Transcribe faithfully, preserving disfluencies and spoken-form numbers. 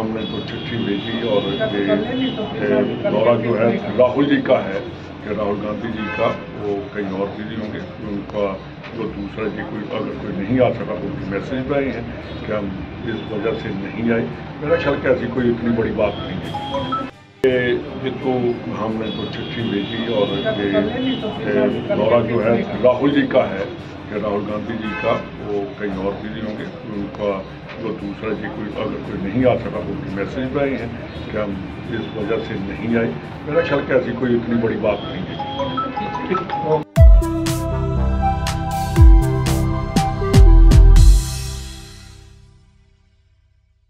हमने तो चिट्ठी भेजी और ये दौरा जो है राहुल जी का है कि राहुल गांधी जी का, वो कहीं और बिजी होंगे, उनका जो दूसरा जी कोई अगर कोई नहीं आ सका तो उनके मैसेज आए हैं कि हम इस वजह से नहीं आए। मेरा ख्याल कि ऐसी कोई इतनी बड़ी बात नहीं है। ये तो हमने तो चिट्ठी भेजी और ये दौरा जो है राहुल जी का है कि राहुल गांधी जी का, वो कहीं और बिजी होंगे, उनका जो दूसरा जी कोई अगर कोई नहीं आ सका तो उनके मैसेज आए हैं कि हम इस वजह से नहीं आए। मेरा ख्याल कि ऐसी कोई इतनी बड़ी बात नहीं है।